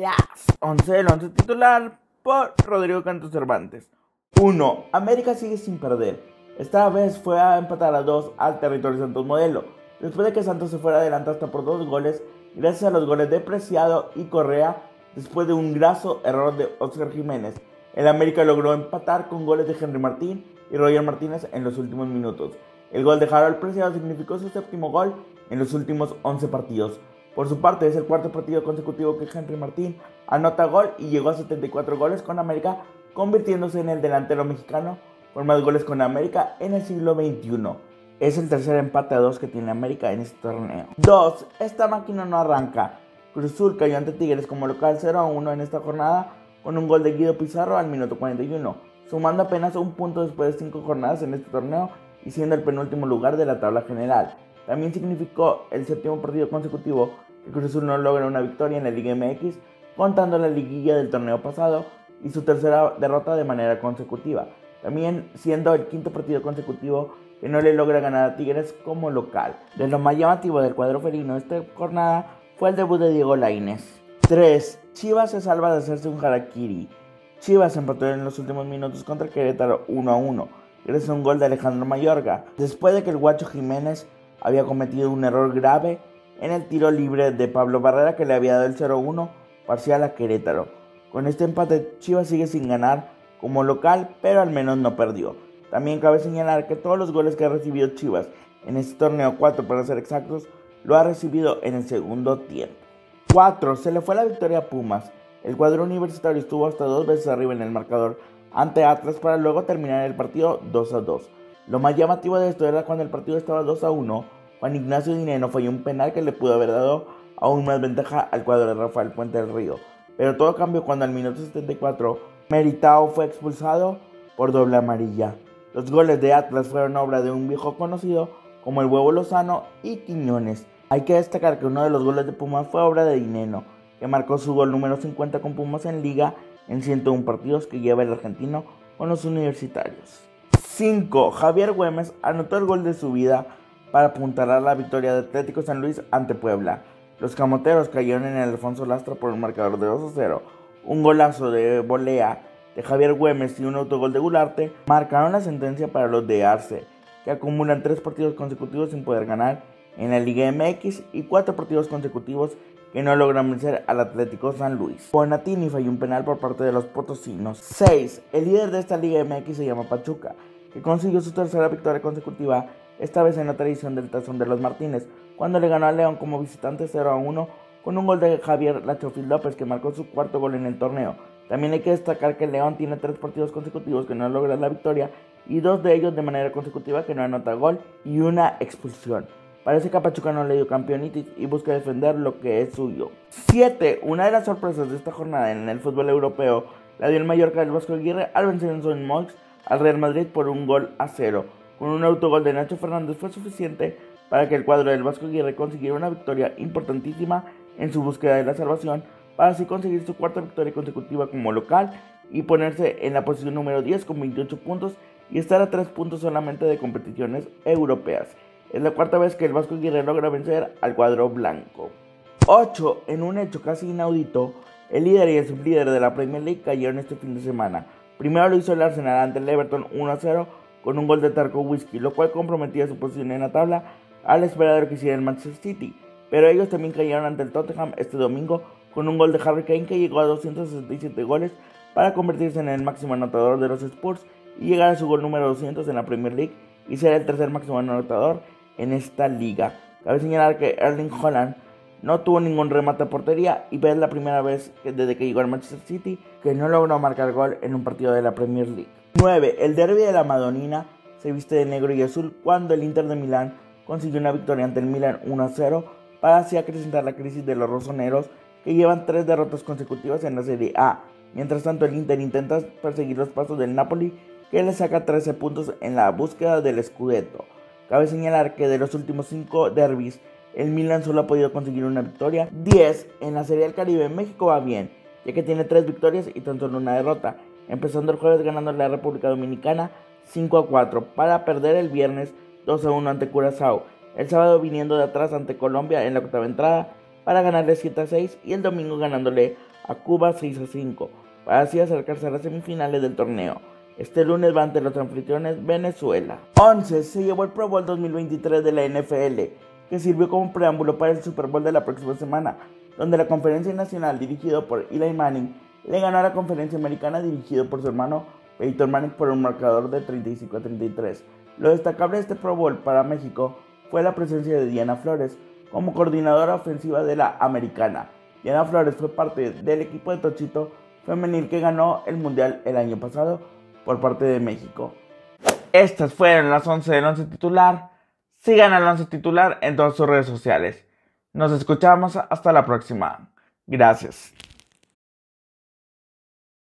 Las 11 del 11 titular por Rodrigo Cantos Cervantes. 1. América sigue sin perder. Esta vez fue a empatar a 2 al Territorio Santos Modelo, después de que Santos se fuera adelante hasta por 2 goles, gracias a los goles de Preciado y Correa, después de un graso error de Oscar Jiménez. El América logró empatar con goles de Henry Martín y Roger Martínez en los últimos minutos. El gol de Harold Preciado significó su séptimo gol en los últimos 11 partidos. Por su parte, es el cuarto partido consecutivo que Henry Martín anota gol y llegó a 74 goles con América, convirtiéndose en el delantero mexicano con más goles con América en el siglo XXI. Es el tercer empate a 2 que tiene América en este torneo. 2. Esta máquina no arranca. Cruz Azul cayó ante Tigres como local 0-1 en esta jornada con un gol de Guido Pizarro al minuto 41, sumando apenas un punto después de 5 jornadas en este torneo y siendo el penúltimo lugar de la tabla general. También significó el séptimo partido consecutivo que Cruz Azul no logra una victoria en la Liga MX, contando la liguilla del torneo pasado y su tercera derrota de manera consecutiva. También siendo el quinto partido consecutivo que no le logra ganar a Tigres como local. De lo más llamativo del cuadro felino esta jornada fue el debut de Diego Lainez. 3. Chivas se salva de hacerse un harakiri. Chivas empató en los últimos minutos contra el Querétaro 1-1, gracias a un gol de Alejandro Mayorga, después de que el Guacho Jiménez había cometido un error grave en el tiro libre de Pablo Barrera que le había dado el 0-1 parcial a Querétaro. Con este empate, Chivas sigue sin ganar como local, pero al menos no perdió. También cabe señalar que todos los goles que ha recibido Chivas en este torneo, 4 para ser exactos, lo ha recibido en el segundo tiempo. 4. Se le fue la victoria a Pumas. El cuadro universitario estuvo hasta 2 veces arriba en el marcador ante Atlas para luego terminar el partido 2-2. Lo más llamativo de esto era cuando el partido estaba 2-1, Juan Ignacio Dineno falló un penal que le pudo haber dado aún más ventaja al cuadro de Rafael Puente del Río. Pero todo cambió cuando al minuto 74 Meritao fue expulsado por doble amarilla. Los goles de Atlas fueron obra de un viejo conocido como el Huevo Lozano y Quiñones. Hay que destacar que uno de los goles de Pumas fue obra de Dineno, que marcó su gol número 50 con Pumas en Liga en 101 partidos que lleva el argentino con los universitarios. 5. Javier Güemes anotó el gol de su vida para apuntalar la victoria de Atlético San Luis ante Puebla. Los camoteros cayeron en el Alfonso Lastra por un marcador de 2-0. Un golazo de volea de Javier Güemes y un autogol de Gularte marcaron la sentencia para los de Arce, que acumulan 3 partidos consecutivos sin poder ganar en la Liga MX y 4 partidos consecutivos que no logran vencer al Atlético San Luis. Bonatini falló un penal por parte de los potosinos. 6. El líder de esta Liga MX se llama Pachuca, que consiguió su tercera victoria consecutiva, esta vez en la tradición del Tazón de los Martínez, cuando le ganó a León como visitante 0-1 con un gol de Javier Lachofil López, que marcó su cuarto gol en el torneo. También hay que destacar que León tiene 3 partidos consecutivos que no logra la victoria y 2 de ellos de manera consecutiva que no anota gol y una expulsión. Parece que a Pachuca no le dio campeonitis y busca defender lo que es suyo. 7. Una de las sorpresas de esta jornada en el fútbol europeo la dio el Mallorca del Vasco Aguirre al vencer en Son Moix al Real Madrid por 1-0. Con un autogol de Nacho Fernández fue suficiente para que el cuadro del Vasco Aguirre consiguiera una victoria importantísima en su búsqueda de la salvación, para así conseguir su cuarta victoria consecutiva como local y ponerse en la posición número 10 con 28 puntos y estar a 3 puntos solamente de competiciones europeas. Es la cuarta vez que el Vasco Aguirre logra vencer al cuadro blanco. 8. En un hecho casi inaudito, el líder y el sublíder de la Premier League cayeron este fin de semana. Primero lo hizo el Arsenal ante el Everton 1-0 con un gol de Tarkowski, lo cual comprometía su posición en la tabla a la espera de lo que hiciera el Manchester City. Pero ellos también cayeron ante el Tottenham este domingo con un gol de Harry Kane que llegó a 267 goles para convertirse en el máximo anotador de los Spurs y llegar a su gol número 200 en la Premier League y ser el tercer máximo anotador en esta liga. Cabe señalar que Erling Haaland no tuvo ningún remate a portería y es la primera vez desde que llegó al Manchester City que no logró marcar gol en un partido de la Premier League. 9. El derbi de la Madonina se viste de negro y azul cuando el Inter de Milán consiguió una victoria ante el Milan 1-0 para así acrecentar la crisis de los rosoneros, que llevan 3 derrotas consecutivas en la Serie A. Mientras tanto, el Inter intenta perseguir los pasos del Napoli, que le saca 13 puntos en la búsqueda del Scudetto. Cabe señalar que de los últimos 5 derbis, el Milan solo ha podido conseguir una victoria. 10. En la Serie del Caribe, México va bien, ya que tiene 3 victorias y tan solo una derrota, empezando el jueves ganando la República Dominicana 5-4 para perder el viernes 2-1 ante Curazao. El sábado viniendo de atrás ante Colombia en la octava entrada para ganarle 7-6 y el domingo ganándole a Cuba 6-5, para así acercarse a las semifinales del torneo. Este lunes va ante los anfitriones Venezuela. 11. Se llevó el Pro Bowl 2023 de la NFL, que sirvió como preámbulo para el Super Bowl de la próxima semana, donde la Conferencia Nacional, dirigido por Eli Manning, le ganó a la Conferencia Americana, dirigido por su hermano Peyton Manning, por un marcador de 35-33. Lo destacable de este Pro Bowl para México fue la presencia de Diana Flores como coordinadora ofensiva de la americana. Diana Flores fue parte del equipo de Tochito femenil que ganó el Mundial el año pasado por parte de México. Estas fueron las 11 del 11 titular. Sigan al 11 titular en todas sus redes sociales. Nos escuchamos hasta la próxima. Gracias.